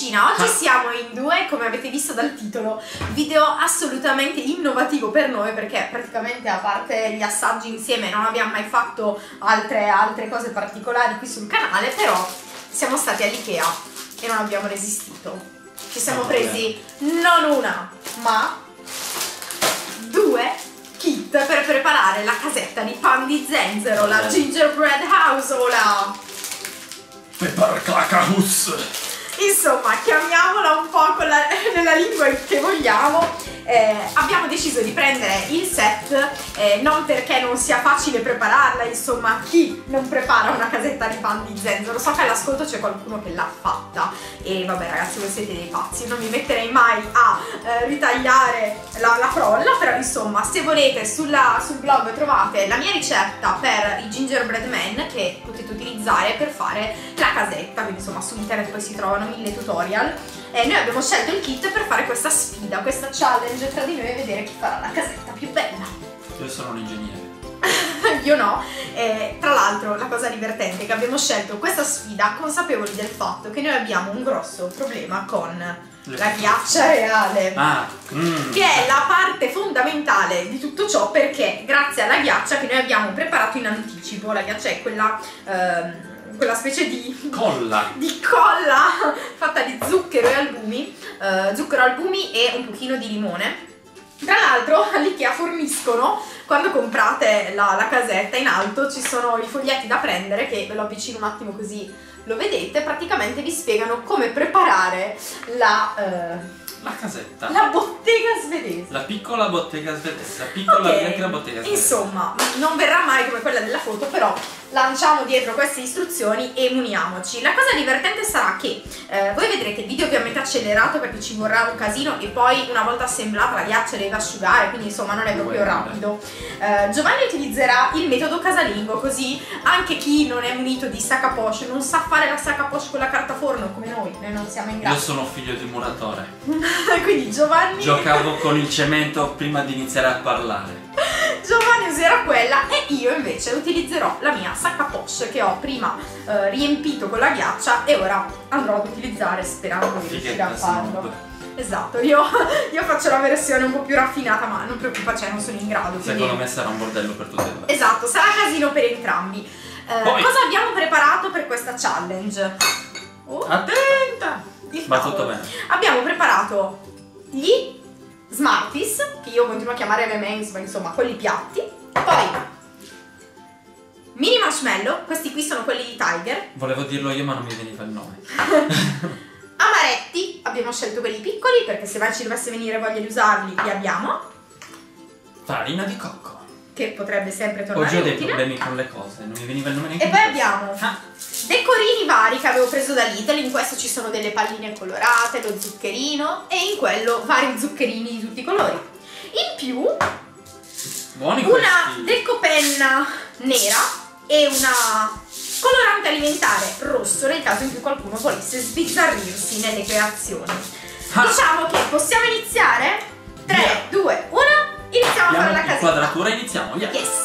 cucina. Oggi siamo in due, come avete visto dal titolo, video assolutamente innovativo per noi, perché praticamente a parte gli assaggi insieme non abbiamo mai fatto altre cose particolari qui sul canale, però siamo stati all'Ikea e non abbiamo resistito. Ci siamo presi non una, ma due kit per preparare la casetta di pan di zenzero, la gingerbread house o la Pepper Clacahus. Insomma, chiamiamola un po' nella lingua che vogliamo. Abbiamo deciso di prendere il set, non perché non sia facile prepararla, insomma, chi non prepara una casetta di pan di zenzero? So che all'ascolto c'è qualcuno che l'ha fatta e vabbè ragazzi, voi siete dei pazzi, non mi metterei mai a ritagliare la frolla, però insomma, se volete sul blog trovate la mia ricetta per i gingerbread man che potete utilizzare per fare la casetta, quindi insomma su internet poi si trovano 1000 tutorial. Noi abbiamo scelto il kit per fare questa sfida, questa challenge tra di noi e vedere chi farà la casetta più bella. Io sono un ingegnere. Io no. Tra l'altro la cosa divertente è che abbiamo scelto questa sfida consapevoli del fatto che noi abbiamo un grosso problema con la ghiaccia reale, che è la parte fondamentale di tutto ciò, perché grazie alla ghiaccia che noi abbiamo preparato in anticipo, la ghiaccia è quella specie di colla fatta di zucchero e albumi, e un pochino di limone. Tra l'altro all'Ikea forniscono, quando comprate la casetta, in alto ci sono i foglietti da prendere, che ve lo avvicino un attimo così lo vedete, praticamente vi spiegano come preparare la casetta, la bottega svedese, la piccola bottega svedese, la piccola allegra bottega svedese. Insomma, non verrà mai come quella della foto, però lanciamo dietro queste istruzioni e muniamoci. La cosa divertente sarà che voi vedrete il video ovviamente accelerato perché ci vorrà un casino e poi una volta assemblata la ghiaccia deve asciugare, quindi insomma non è proprio rapido. Giovanni utilizzerà il metodo casalingo, così anche chi non è munito di sac à poche, non sa fare la sac à poche con la carta forno come noi non siamo in grado. Io sono figlio di un muratore. Quindi Giovanni giocavo con il cemento prima di iniziare a parlare. Giovanni userà quella e io invece utilizzerò la mia sac à poche che ho prima riempito con la ghiaccia e ora andrò ad utilizzare sperando di riuscire a farlo. Esatto, io faccio la versione un po' più raffinata, ma non preoccupaci, non sono in grado. Secondo me sarà un bordello per tutti e due. Esatto, sarà casino per entrambi. Cosa abbiamo preparato per questa challenge? Attenta! Va tutto bene. Abbiamo preparato gli Smarties, che io continuo a chiamare M&M's, ma insomma quelli piatti. Poi mini marshmallow, questi qui sono quelli di Tiger. Volevo dirlo io ma non mi veniva il nome. Amaretti, abbiamo scelto quelli piccoli perché se mai ci dovesse venire voglia di usarli li abbiamo. Farina di cocco, che potrebbe sempre tornare utile. Oggi ho dei problemi con le cose, non mi veniva il nome neanche. E poi abbiamo decorini vari che avevo preso da Lidl. In questo ci sono delle palline colorate, lo zuccherino e in quello vari zuccherini di tutti i colori. In più buoni una decopenna nera e una colorante alimentare rosso nel caso in cui qualcuno volesse sbizzarrirsi nelle creazioni. Diciamo che possiamo iniziare? 3, 2, 1, iniziamo a fare la casetta. Quadratura, iniziamo, yeah. Yes.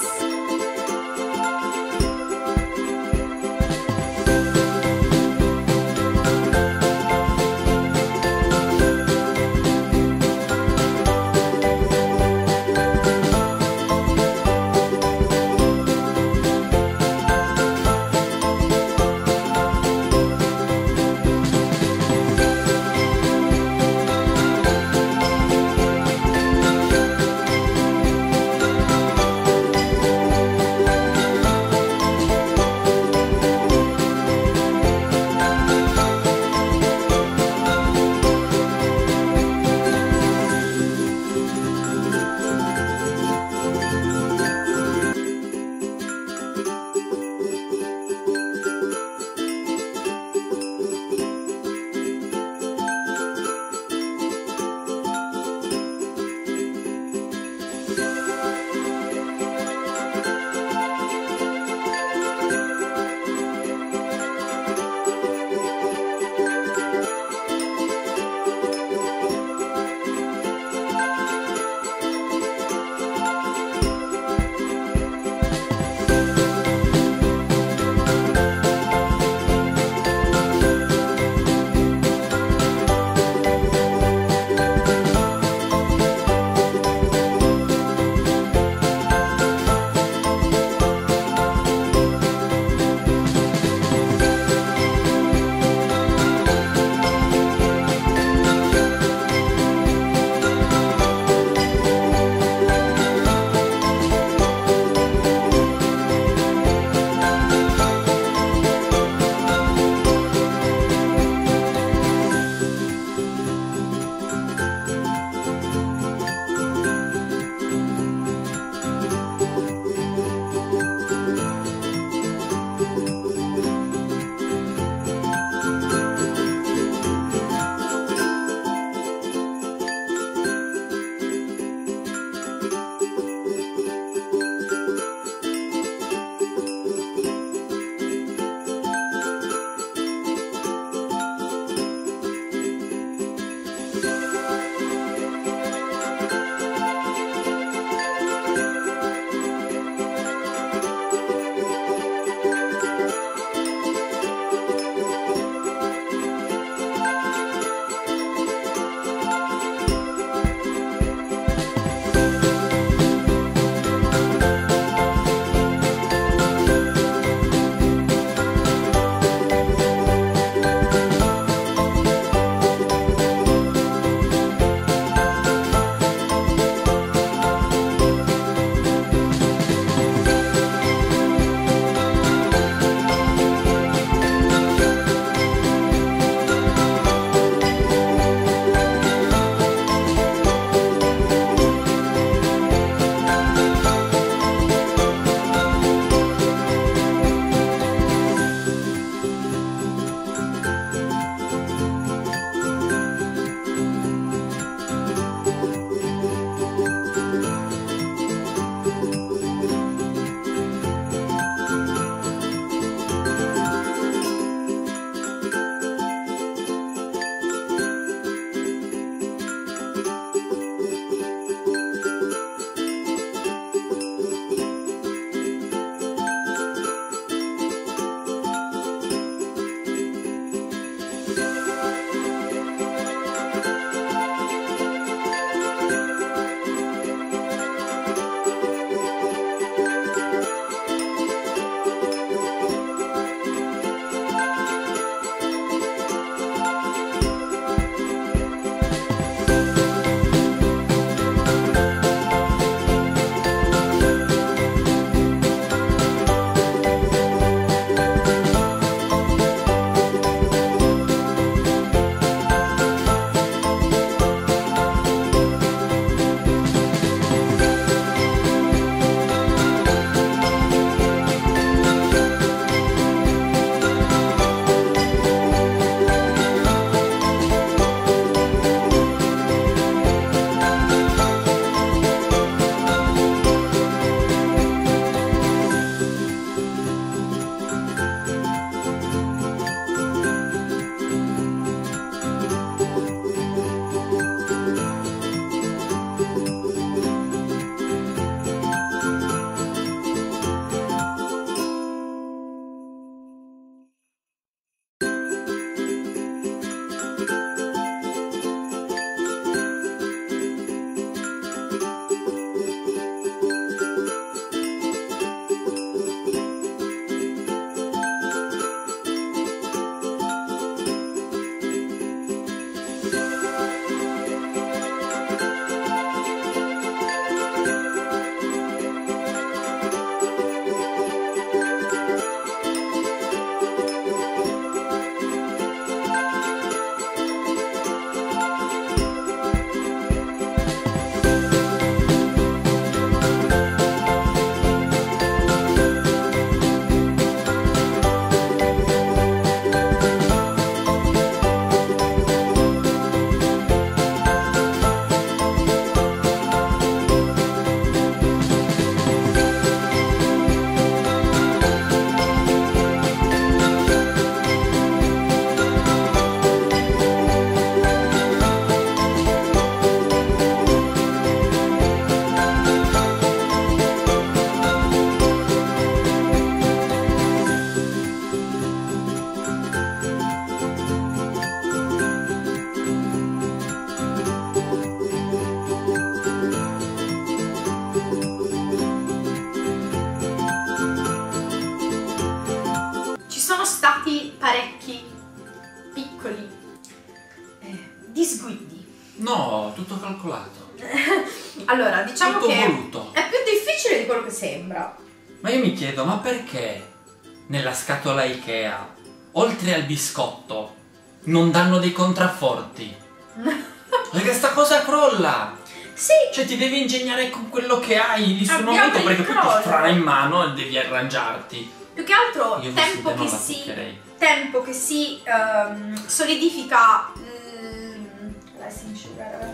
tutto calcolato. Allora, diciamo tutto che voluto. è più difficile di quello che sembra. Ma io mi chiedo, ma perché nella scatola Ikea, oltre al biscotto, non danno dei contrafforti? Perché sta cosa crolla! Sì! Cioè ti devi ingegnare con quello che hai lì sul Abbiamo momento, il perché poi ti crollo. frana in mano e devi arrangiarti. Più che altro Io tempo non che, la si, toccherei. tempo che si solidifica l'icing sugar.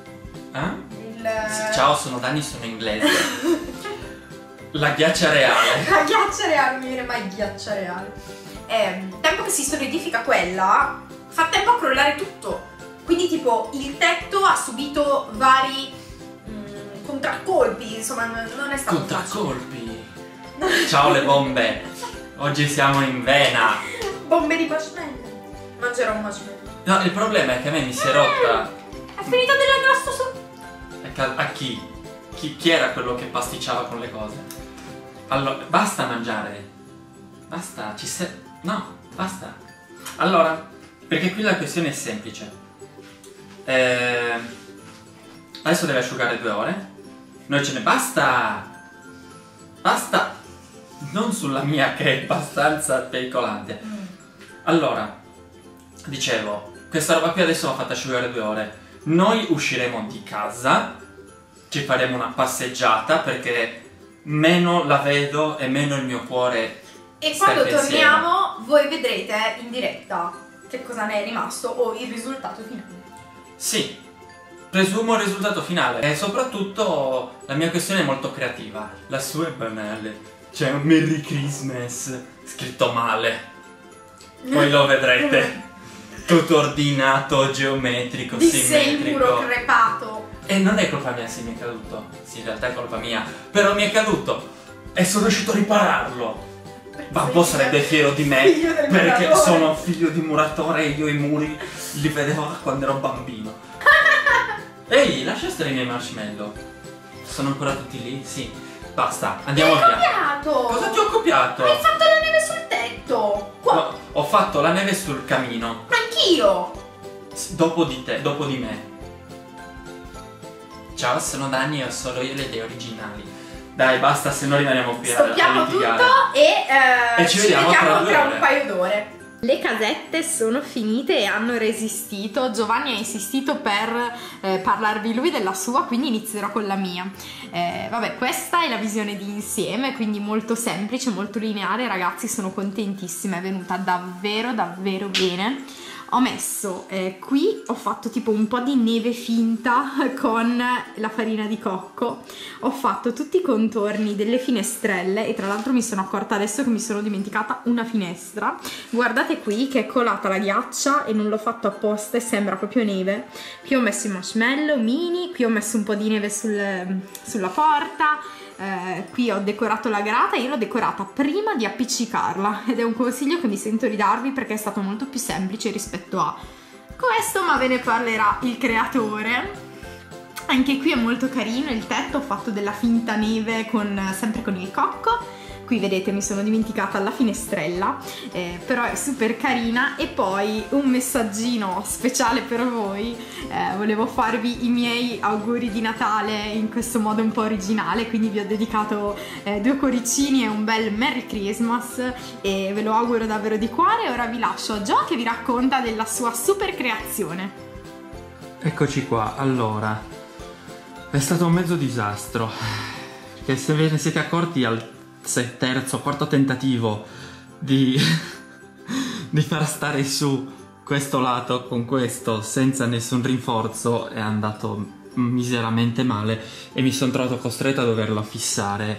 Ciao, sono Dani, sono inglese. La ghiaccia reale. La ghiaccia reale, non mi viene mai ghiaccia reale. Tempo che si solidifica quella, fa tempo a crollare tutto. Quindi tipo il tetto ha subito vari contraccolpi, insomma non è stato Contraccolpi. Ciao le bombe. Oggi siamo in vena. Bombe di marshmallow. Mangerò un marshmallow. No, il problema è che a me mi si è rotta. È finita dell'angrasso su. A chi? Chi era quello che pasticciava con le cose? Allora, basta mangiare. Basta, no, basta. Allora, perché qui la questione è semplice. Adesso deve asciugare 2 ore. Noi ce ne basta. Basta. Non sulla mia che è abbastanza pericolante. Allora, dicevo, questa roba qui adesso va fatta asciugare 2 ore. Noi usciremo di casa, ci faremo una passeggiata perché meno la vedo e meno il mio cuore. E quando torniamo voi vedrete in diretta che cosa ne è rimasto o il risultato finale. Sì, presumo il risultato finale. E soprattutto la mia questione è molto creativa. La sua è banale. C'è un Merry Christmas scritto male. Poi lo vedrete. Tutto ordinato, geometrico, simmetrico. Di muro crepato. E non è colpa mia se mi è caduto. Sì, in realtà è colpa mia. Però mi è caduto. E sono riuscito a ripararlo. Babbo sarebbe fiero di me perché sono figlio di muratore e io i muri li vedevo da quando ero bambino. Ehi, lascia stare i miei marshmallow. Sono ancora tutti lì? Sì. Basta, andiamo via. Copiato. Cosa ti ho copiato? Hai fatto la neve sul tetto. Qua. Ho fatto la neve sul camino. Anch'io. Dopo di te, dopo di me. Ciao, sono Dani e ho solo io le idee originali. Dai, basta, se no rimaniamo qui a stoppiamo litigare. Tutto e ci vediamo tra ore. un paio d'ore. Le casette sono finite e hanno resistito. Giovanni ha insistito per parlarvi lui della sua, quindi inizierò con la mia. Vabbè, questa è la visione di insieme, quindi molto semplice, molto lineare. Ragazzi, sono contentissima, è venuta davvero davvero bene. Ho messo qui, ho fatto tipo un po' di neve finta con la farina di cocco, ho fatto tutti i contorni delle finestrelle e tra l'altro mi sono accorta adesso che mi sono dimenticata una finestra. Guardate qui che è colata la ghiaccia e non l'ho fatto apposta e sembra proprio neve. Qui ho messo i marshmallow mini, qui ho messo un po' di neve sulla porta. Qui ho decorato la grata. Io l'ho decorata prima di appiccicarla ed è un consiglio che mi sento di darvi perché è stato molto più semplice rispetto a questo, ma ve ne parlerà il creatore. Anche qui è molto carino il tetto, ho fatto della finta neve sempre con il cocco. Qui vedete mi sono dimenticata la finestrella, però è super carina. E poi un messaggino speciale per voi, volevo farvi i miei auguri di Natale in questo modo un po' originale, quindi vi ho dedicato 2 cuoricini e un bel Merry Christmas e ve lo auguro davvero di cuore. Ora vi lascio a Gio che vi racconta della sua super creazione. Eccoci qua, allora, è stato un mezzo disastro, che se ve ne siete accorti al terzo, quarto tentativo di far stare su questo lato con questo senza nessun rinforzo è andato miseramente male e mi sono trovato costretto a doverlo fissare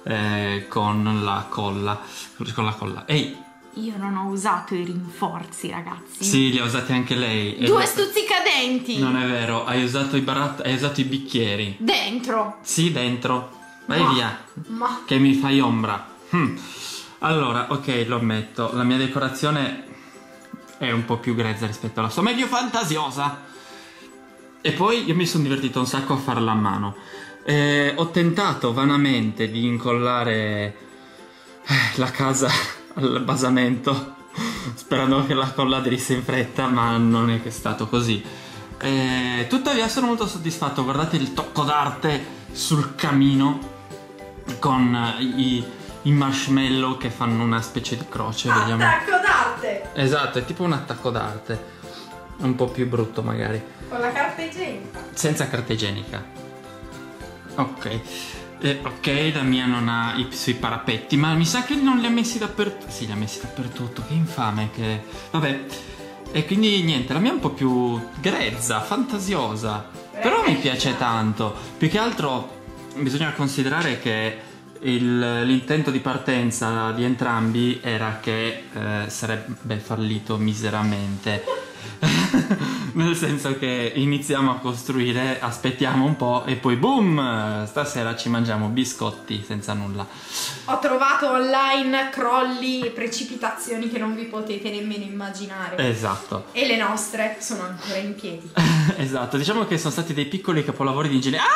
con la colla. Ehi! Io non ho usato i rinforzi, ragazzi. Sì, li ha usati anche lei. 2 stuzzicadenti. Non è vero, hai usato i bicchieri. Dentro. Sì, dentro. Vai via, Ma che mi fai ombra. Allora, ok, lo ammetto, la mia decorazione è un po' più grezza rispetto alla sua, ma è più fantasiosa. E poi io mi sono divertito un sacco a farla a mano. Ho tentato vanamente di incollare la casa al basamento, sperando che la colla aderisse in fretta, ma non è che è stato così. Tuttavia sono molto soddisfatto. Guardate il tocco d'arte sul camino con i marshmallow che fanno una specie di croce. Vediamo. Attacco d'arte! Esatto, è tipo un attacco d'arte. Un po' più brutto magari. Con la carta igienica. Senza carta igienica. Ok. Ok, la mia non ha i suoi parapetti, ma mi sa che non li ha messi dappertutto. Sì, li ha messi dappertutto, che infame che... Vabbè. E quindi niente, la mia è un po' più grezza, fantasiosa. Però mi piace tanto. Più che altro bisogna considerare che l'intento di partenza di entrambi era che sarebbe fallito miseramente. Nel senso che iniziamo a costruire, aspettiamo un po' e poi boom, stasera ci mangiamo biscotti senza nulla. Ho trovato online crolli e precipitazioni che non vi potete nemmeno immaginare. Esatto. E le nostre sono ancora in piedi. Esatto, diciamo che sono stati dei piccoli capolavori di ingegneria.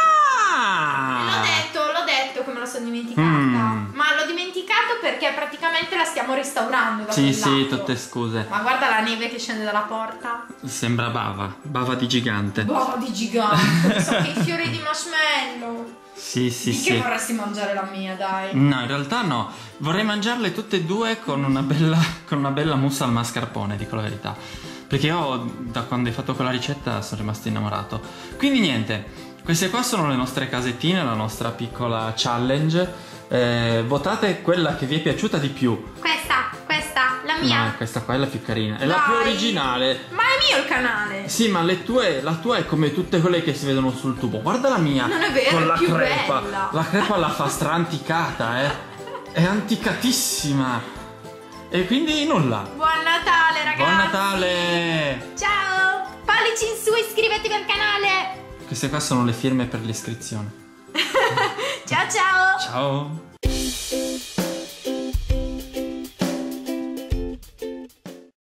L'ho detto che me lo sono dimenticata. Ma l'ho dimenticato perché praticamente la stiamo restaurando da quel lato. Sì, tutte scuse. Ma guarda la neve che scende dalla porta. Sembra bava di gigante. Bava di gigante. So che i fiori di marshmallow. Sì. Che vorresti mangiare la mia, dai? No, in realtà no. Vorrei mangiarle tutte e due con una bella mousse al mascarpone, dico la verità. Perché io, da quando hai fatto quella ricetta, sono rimasto innamorato. Quindi niente. Queste qua sono le nostre casettine, la nostra piccola challenge. Votate quella che vi è piaciuta di più. Questa, la mia. No, questa qua è la più carina. È la più originale. Ma è mio il canale. Sì, ma la tua è come tutte quelle che si vedono sul tubo. Guarda la mia. Non è vero, con è la più crepa. bella. La crepa la fa stra-anticata, È anticatissima. E quindi nulla. Buon Natale, ragazzi. Buon Natale. Ciao. Pollici in su, iscrivetevi al canale. Queste qua sono le firme per l'iscrizione. Ciao ciao. Ciao.